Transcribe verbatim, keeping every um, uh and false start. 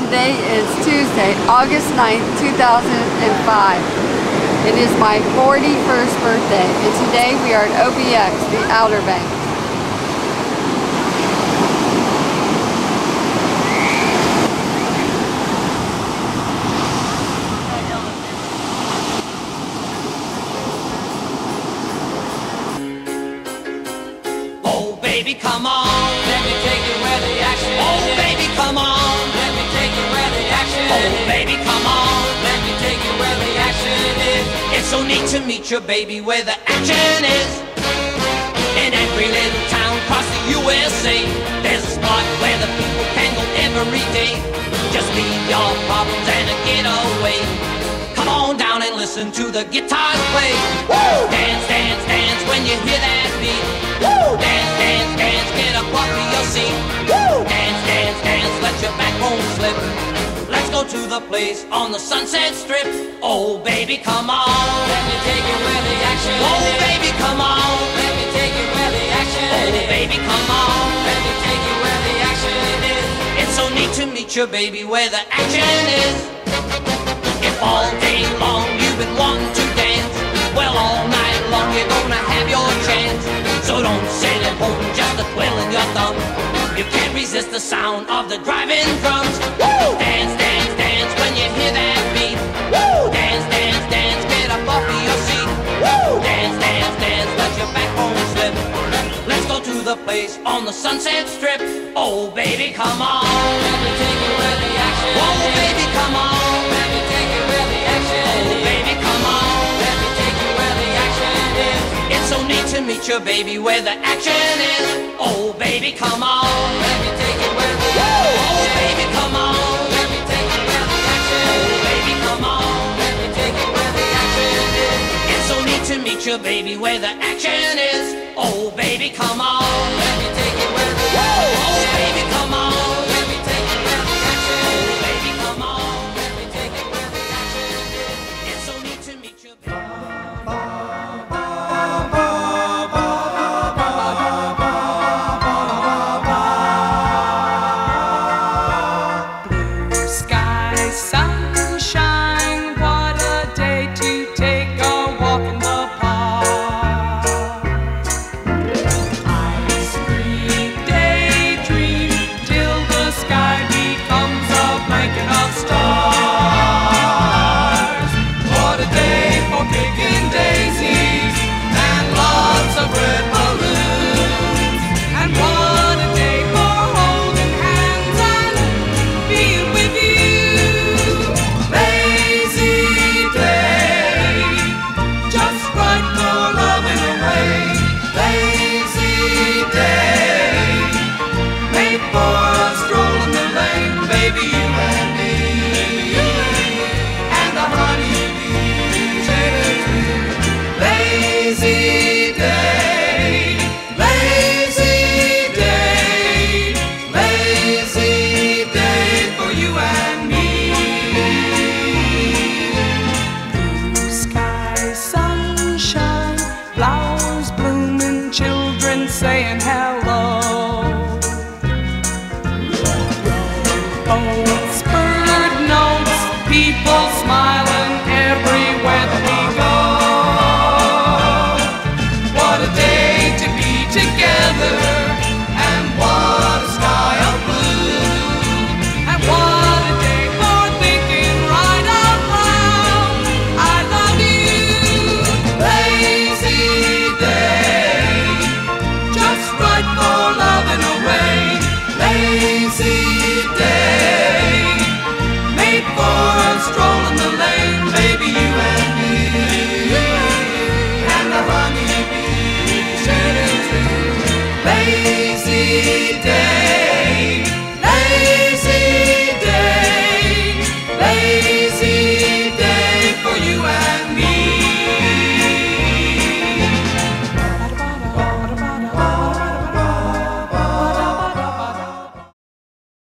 Today is Tuesday, August ninth, two thousand five. It is my forty-first birthday, and today we are at O B X, the Outer Banks. Oh baby, come on, let me take you where the action is. Oh baby, come on, let me take you where the action is. Oh baby, come on, let me take you where the action is. It's so neat to meet your baby where the action is. In every little town across the U S A, there's a spot where the people can go every day. Just leave your problems and a getaway. Come on down and listen to the guitars play. Woo! Dance, dance, dance when you hear that beat. Woo! Dance, dance, dance, get up off of your seat. Woo! Dance, dance, dance, let your backbone slip. Let's go to the place on the Sunset Strip. Oh baby, come on, let me take you where the action is. Oh baby, come on, let me take you where the action is. Oh baby, come on, let me take you where the action is. It's so neat to meet your baby where the action is. If all day long you've been wanting to dance, well all night long you're gonna have your chance. So don't sit at home just a twiddling your thumb. You can't resist the sound of the driving drums. Woo! Dance, dance, dance when you hear that beat. Woo! Dance, dance, dance, get up off of your seat. Woo! Dance, dance, dance, let your backbone slip. Let's go to the place on the Sunset Strip. Oh baby, come on, let me take you where the action is. Oh baby, come on, let me take you where the action is. Oh baby, come on, let me take you where the action is. It's so neat to meet your baby where the action is. Oh baby, come on, let me take you where the action is. Oh baby, come on, let me take you where the action is. Oh baby, come on, let me take you where the action is. It's so neat to meet your baby where the action is. Oh baby, come on, let me take you where the action is. Oh baby, come on, let me take you where the action is. Oh baby, come on, let me take you where the action is. It's so neat to meet your baby. Sunshine, what a day to take a walk in the park. Ice cream, daydream, till the sky becomes a blanket of stars. What a day for picking daisies and lots of red balloons. And what a day for holding hands and being with you. Flowers blooming, children saying hello. Phones, bird notes, people smiling everywhere that we go. What a day to be together, and what a sky of blue. And what a day for thinking right out loud, I love you. Lazy day, just right for loving away. Lazy